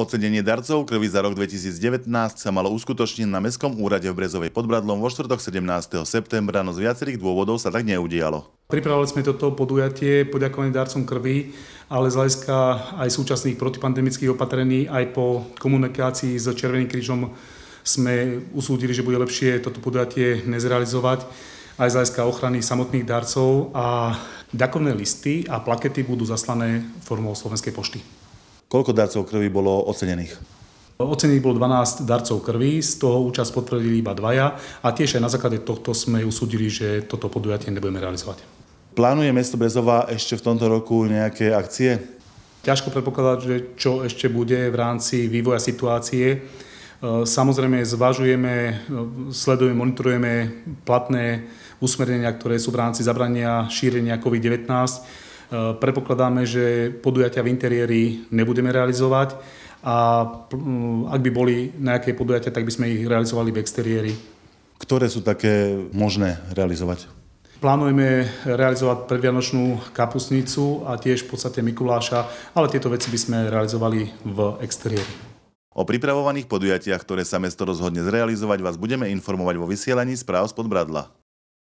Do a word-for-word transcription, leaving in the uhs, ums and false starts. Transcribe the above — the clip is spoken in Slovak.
Ocenenie darcov krvi za rok dvetisícdevätnásť sa malo uskutočniť na Mestskom úrade v Brezovej pod Bradlom vo štvrtok sedemnásteho septembra, no z viacerých dôvodov sa tak neudialo. Pripravili sme toto podujatie poďakovanie darcom krvi, ale z hľadiska aj súčasných protipandemických opatrení, aj po komunikácii s Červeným krížom sme usúdili, že bude lepšie toto podujatie nezrealizovať aj z hľadiska ochrany samotných darcov, a ďakovné listy a plakety budú zaslané formou Slovenskej pošty. Koľko darcov krvi bolo ocenených? Ocenených bolo dvanásť darcov krvi, z toho účasť potvrdili iba dvaja a tiež aj na základe tohto sme usúdili, že toto podujatie nebudeme realizovať. Plánuje mesto Brezova ešte v tomto roku nejaké akcie? Ťažko predpokladať, že čo ešte bude v rámci vývoja situácie. Samozrejme zvažujeme, sledujeme, monitorujeme platné usmernenia, ktoré sú v rámci zabrania šírenia COVID devätnásť. Predpokladáme, že podujatia v interiéri nebudeme realizovať a ak by boli nejaké podujatia, tak by sme ich realizovali v exteriéri. Ktoré sú také možné realizovať? Plánujeme realizovať predvianočnú kapustnicu a tiež v podstate Mikuláša, ale tieto veci by sme realizovali v exteriéri. O pripravovaných podujatiach, ktoré sa mesto rozhodne zrealizovať, vás budeme informovať vo vysielaní správ z Podbradla.